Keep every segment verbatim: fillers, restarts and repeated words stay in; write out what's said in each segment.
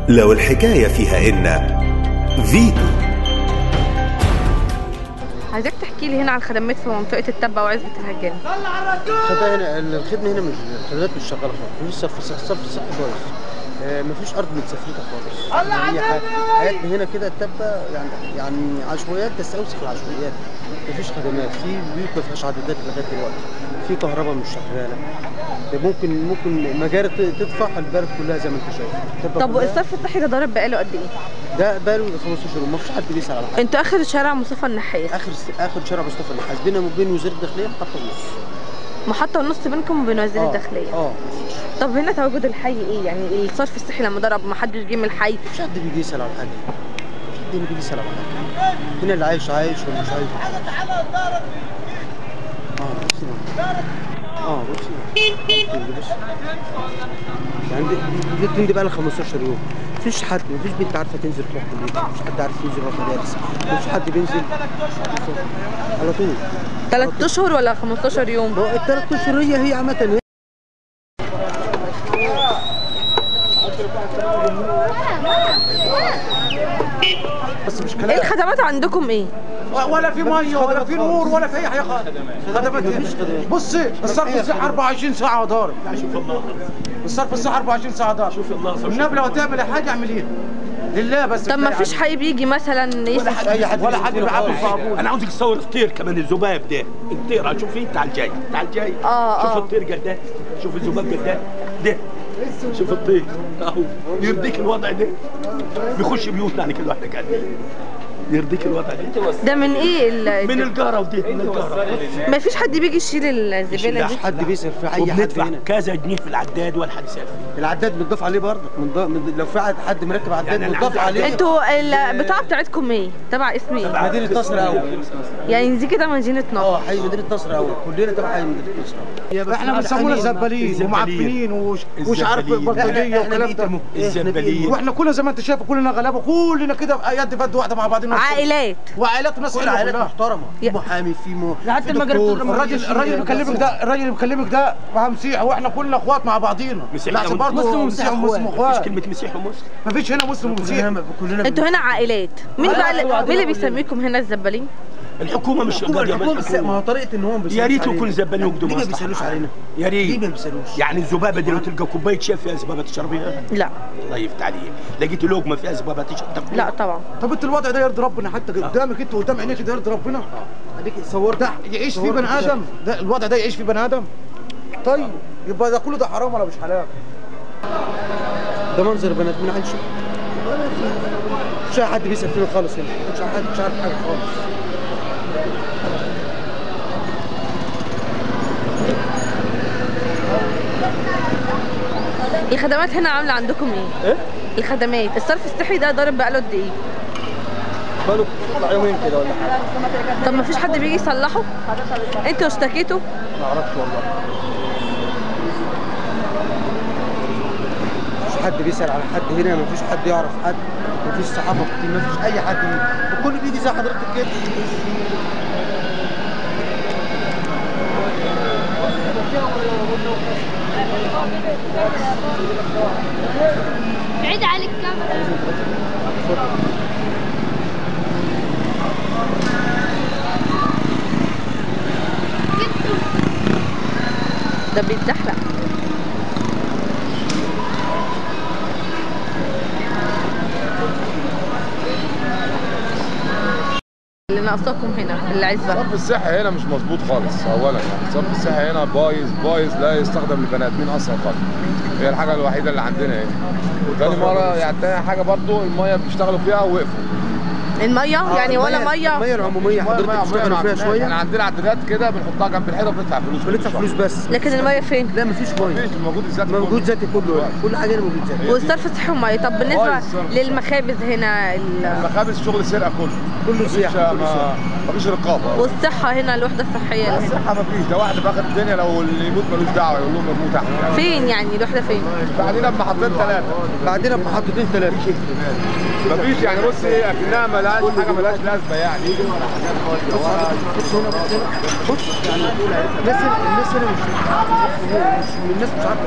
لو الحكاية فيها إن فيتو. عايزاك تحكي لي هنا عن الخدمات في منطقة التبة وعزبة الهجان. الخدمة هنا الخدمة هنا مش الخدمات مش شغالة خالص، مفيش صرف صرف صحي خالص، آه مفيش أرض متسفلتة خالص. يعني هي حياتنا هنا كده التبة يعني يعني عشوائيات بس أوسخ العشوائيات. مفيش خدمات، في بيوت ما فيهاش عدادات لغاية دلوقتي، في كهرباء مش شغالة. ممكن ممكن مجاري تدفع البلد كلها زي ما أنت شايف. طب والصرف الصحي ده ضارب بقاله قد إيه؟ ده بقاله خمستاشر يوم، مفيش حد بيسأل على حاجة. أنتوا آخر شارع مصطفى النحاس. آخر آخر شارع مصطفى النحاس، بيننا وبين وزارة الداخلية محطة ونص. محطة ونص بينكم وبين وزير الداخلية. اه طب هنا تواجد الحي ايه؟ يعني الصرف الصحي لما ضرب ما حدش جه من الحي؟ مش حد بيجي يسأل على حاجة. مش حد بيجي يسأل على حاجة. هنا اللي عايش عايش واللي مش عايش. اه بصي اه بصي بص يعني دي دي دي بقى لها خمستاشر يوم. مفيش حد مفيش بنت عارفه تنزل تروح كليتها، مفيش حد عارف ينزل يروح مدارس، مفيش حد بينزل على طول. ثلاث اشهر ولا خمستاشر يوم؟ الثلاث اشهر هي هي عامة. بس مش كلام. ايه الخدمات عندكم ايه؟ ولا في ميه ولا في نور ولا في اي حاجه خالص. خدمات بصي الصرف الصحي أربعة وعشرين ساعه ضارب. شوف الله الصرف الصحي أربعة وعشرين ساعه ضارب. شوف الله النبي لو هتعمل حاجه اعمليها لله بس. طب ما فيش حي بيجي مثلا يسال اي حد ولا حد بيعبي في ابوه. انا عاوزك تصور الطير كمان الذباب ده الطير. شوفي تعال جاي تعال جاي اه شوف الطير قد ايه، شوف الذباب قد ايه ده، شوف الطير اهو. يرضيك الوضع ده؟ بيخش بيوتنا يعني كل واحده قاعده. يرضيك الوضع ده؟ ده من ايه؟ من الجاره ودي من الجاره. ما فيش حد بيجي يشيل الزباله دي؟ مش حد بيسال في اي حد هنا. كذا جنيه في العداد ولا حد سافر. العداد بتضاف عليه برضه من لو في حد مركب عداد يعني بتضاف عليه. انتوا البطاقه بتاعتكم ايه؟ تبع اسم ايه؟ مدينه نصر اول. يعني دي كده مدينه نصر. اه حي مدينه نصر اول، كلنا تبع حي مدينه نصر اول. احنا بنسمونا زبالين ومعفنين ومش عارف بلطجيه والكلام ده. الزبالين واحنا كلنا زي ما انت شايف كلنا غلابه، كلنا كده يد فد واحده مع بعضنا. عائلات وعائلات وناس كل عائلات محترمه، في محامي في مو حتى المجال. الراجل الراجل اللي بيكلمك ده الراجل اللي بيكلمك ده مع مسيحي واحنا كلنا اخوات مع بعضينا. مسيحي برضه مسلم ومسلم اخوات. مفيش كلمه مسيحي ومسلم. مفيش هنا مسلم ومسيحي. انتوا هنا عائلات. مين بقى مين اللي بيسميكم هنا الزبالين؟ الحكومه مش قادره. ما هو طريقه ان هم يا ريت يكون زبالين وقدوا ليه ما بيسالوش علينا؟ يا ريت. ليه ما بيسالوش؟ يعني الذبابه دي لو تلقى كوبايه شاي فيها ذبابه تشربيها؟ لا. الله يفتح عليك. لقيت لقمه فيها ذبابه تشرب؟ لا طبعا. طب انت الوضع ده يرضي ربنا؟ حتى قدامك انت قدام عينيك ده يرضي ربنا؟ اديك صورت ده يعيش فيه بني ادم؟ ده الوضع ده يعيش فيه بني ادم؟ طيب يبقى ده كله ده حرام ولا مش حلال؟ ده منظر بنات من عايشه. مش حد بيسال فينا خالص هنا، مش حد مش عارف حاجه خالص. الخدمات هنا عامله عندكم ايه؟ ايه؟ الخدمات، الصرف الصحي ده ضارب بقاله قد ايه؟ بقاله يومين كده ولا حاجه. طب ما فيش حد بيجي يصلحه؟ انتوا اشتكيتوا؟ ما اعرفش والله. مفيش حد بيسال على حد هنا، مفيش حد يعرف حد، مفيش صحافه كتير، مفيش اي حد هنا، الكل بيجي زي حضرتك كده. بعيد عليك الكاميرا. ده بيتزحلق. اللي ناقصاكم هنا العزبه. الصرف الصحي هنا مش مظبوط خالص. اولا يعني الصرف الصحي هنا بايظ بايظ لا يستخدم للبني ادمين اصلا خالص. هي الحاجه الوحيده اللي عندنا هنا. وتاني مره يعني تاني حاجه برضو الميه بيشتغلوا فيها ووقفوا. الميه آه يعني ولا ميه؟ الميه العموميه حضرتك بتشتغلوا فيها شويه. يعني عندنا عدادات كده بنحطها جنب الحيطه وبندفع فلوس. بندفع فلوس بس. لكن الميه فين؟ لا مفيش ميه. مفيش. موجود الذاتي موجود ذاتي كله. كل حاجه هنا موجود ذاتي. والصرف الصحي وميه. طب بالنسبه للمخابز هنا المخابز شغل سرقه كله. كله سياحه. مفيش رقابه. والصحه هنا الوحده الصحيه اللي هنا؟ الصحه مفيش. ده واحد باخد الدنيا لو اللي يموت ملوش دعوه يقول لهم ارموه تحت. فين يعني الوحده فين؟ بعدين بمحطتين ثلاثه. بعدين بمحطتين ثلاثه. مفيش يعني. بص ايه اكنها بقاش حاجه مالهاش لازمه يعني يجي ورا حاجات فاضيه ورا. بص هنا بص هنا بص يعني الناس الناس هنا مش مش الناس مش عارفه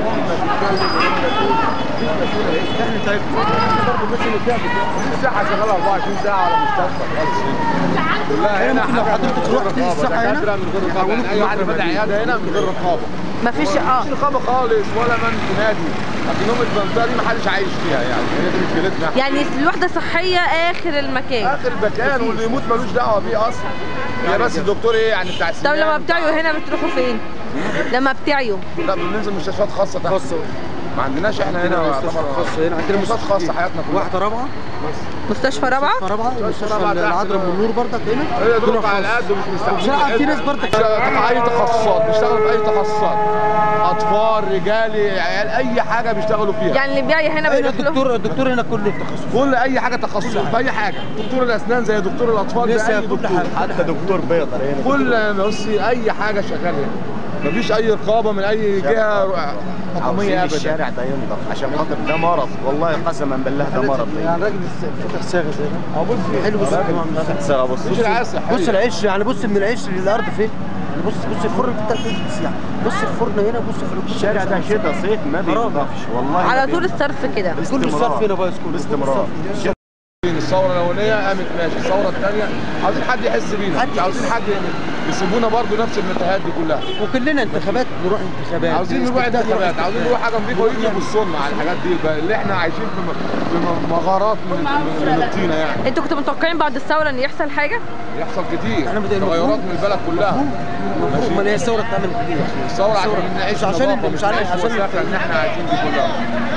احنا تعبنا برضه الناس اللي تعبت في صحه شغاله أربعة وعشرين ساعه ولا مستشفى خالص كلها هنا. ممكن لو حضرتك رحت الصحه هنا من غير رقابه، اي واحد فاتح عياده هنا من غير رقابه، مفيش اه مفيش رقابه خالص ولا من تنادي. لكن ام المنطقه دي ما حدش عايش فيها يعني، هي دي مشكلتنا. يعني الوحده الصحيه اخر المكان، اخر المكان، واللي يموت ملوش دعوه بيه اصلا. هي بس الدكتور ايه يعني بتاع طب لما بتعيوا هنا بتروحوا فين؟ لما بتعيوا لا بننزل مستشفيات خاصه تحت. خاصه ما عندناش احنا هنا مستشفى خاصه، هنا عندنا مستشفيات خاصه حياتنا كلها. واحده رابعه مستشفى رابعه؟ مستشفى رابعه مستشفى العذراء ام النور برضك هنا. هي دول على قد ومش مستعجلين. بصراحه في ناس برضك اي تخصصات بيشتغلوا في اي تخصصات، اطفال رجالي عيال اي حاجه بيشتغلوا فيها. يعني اللي بيعي هنا بيروح له الدكتور الدكتور هنا كله تخصص، كل اي حاجه تخصص في اي حاجه. دكتور الاسنان زي دكتور الاطفال زي اي دكتور، حتى دكتور بيطري هنا كل بصي اي حاجه شغاله هنا. مفيش اي رقابه من اي جهه حكوميه ابدا. الشارع ده ينضف عشان خاطر ده مرض، والله قسما بالله ده مرض. يعني راجل فتح صاغه زي ده. اه بص حلو. بص فتح صاغه. بص بص العيش يعني، بص من العيش للارض فين يعني. بص بص الفرن بتاع السياح، بص الفرن هنا، بص في الشارع ده شتاء صيف ما بينضفش والله. على طول الصرف كده كل الصرف هنا بايظ كله باستمرار. الثوره الاولانيه قامت ماشي، الثوره الثانيه عاوزين حد يحس بينا، مش عاوزين حد يسيبونا برضه نفس الانتهاءات دي كلها. وكلنا انتخابات نروح انتخابات، عاوزين نروح انتخابات، عاوزين نروح حاجه نضيفه ويجي يبصوا لنا على الحاجات دي اللي احنا عايشين في في مغارات من من الطينه يعني. انتوا كنتوا متوقعين بعد الثوره ان يحصل حاجه؟ يحصل كتير تغيرات من البلد كلها. ماشي. ما هي الثوره اتعملت كتير. الثوره عشان نعيش في نظافه، مش نعيش في وساخه ان احنا عايشين دي كلها.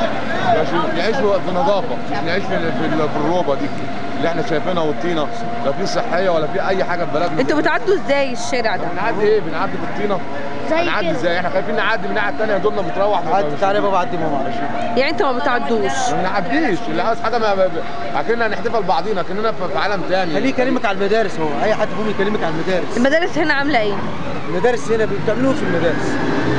نعيش في نظافه، مش نعيش في في الروبه دي اللي احنا شايفينها والطينه، لا في صحيه ولا في اي حاجه في بلدنا. انتوا بتعدوا ازاي الشارع ده؟ بنعدي ايه؟ بنعدي في الطينه. هنعدي ازاي؟ احنا خايفين نعدي من الناحيه الثانيه، دولنا بتروح. عدي تعالى بابا عدي ماما معلش. يعني انتوا ما بتعدوش؟ ما بنعديش، اللي عاوز حاجه ما اكننا هنحتفل بعضينا كاننا في عالم ثاني. خليه يكلمك على المدارس، هو اي حد فيهم يكلمك على المدارس. المدارس هنا عامله ايه؟ المدارس هنا بتعملوه في المدارس.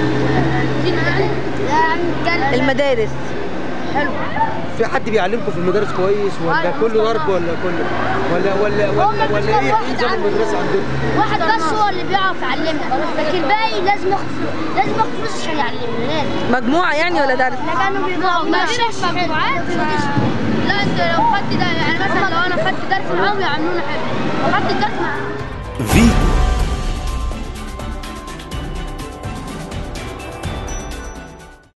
المدارس حلو. في حد بيعلمكم في المدارس كويس ولا كله ضرب ولا كله ولا ولا ولا, ولا ايه نظام المدرسه عندكم؟ واحد بس هو اللي بيعرف يعلمها، لكن الباقي لازم ياخد فلوس، لازم ياخد فلوس عشان يعلمنا. لازم مجموعه يعني ولا درس؟ لا كانوا بيبقوا مش مجموعات. لا انت لو خدت ده يعني مثلا لو انا خدت درس معاهم يعلمونا حلو، لو خدت الدرس معاهم